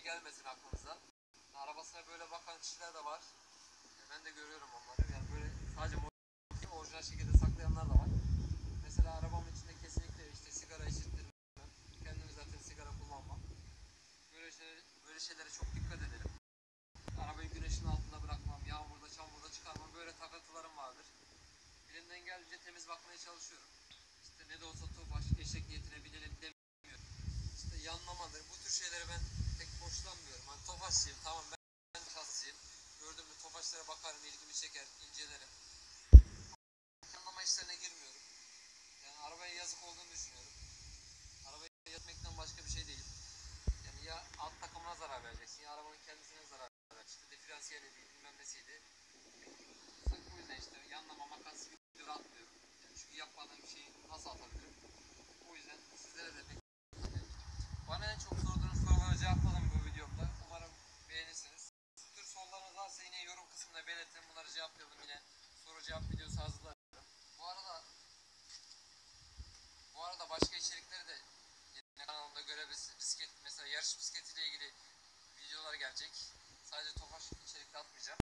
gelmesin aklınıza. Arabasına böyle bakan kişiler de var. Ben de görüyorum onları. Yani böyle sadece orijinal şekilde saklayanlar da var. Mesela arabamın içinde kesinlikle işte sigara içirttirmem. Kendimi zaten sigara kullanmam. Böyle şeylere çok dikkat ederim. Arabayı güneşin altında bırakmam, yağmurda, çamurda çıkarmam. Böyle takıntılarım vardır. Elimden geldiğince temiz bakmaya çalışıyorum. İşte ne de olsa Tofaş, eşek niyetine binelim demiyorum. İşte yanlamadır. Bu tür şeyleri ben pek hoşlanmıyorum. Hani Tofaşçıyım, tamam, ben şahsiyim. Gördüğümde Tofaşlara bakarım, ilgimi çeker, incelerim. Yanlama işlerine girmiyorum. Yani arabaya yazık olduğunu düşünüyorum. Arabaya yatmaktan başka bir şey değil. Yani ya alt takımına zarar vereceksin, ya arabanın kendisine zarar vereceksin. İşte diferansiyeliydi, bilmem nesiydi. Sırf bu yüzden işte yanlama, makas videoları atmıyorum. Yani çünkü yapmadığım şeyi nasıl atabilirim? O yüzden sizlere de pek... Bana en çok sorduğunuz soruları cevapladım bu videomda. Umarım beğenirsiniz. Bu tür sorularınız varsa yine yorum kısmında belirtin. Bunları cevaplayalım yine. Soru cevap videosu hazırlarım. Bu arada başka içerikleri de yine kanalımda görebilirsiniz. Bisiklet, mesela yarış bisikletiyle ilgili videolar gelecek. Sadece Tofaş içerikte atmayacağım.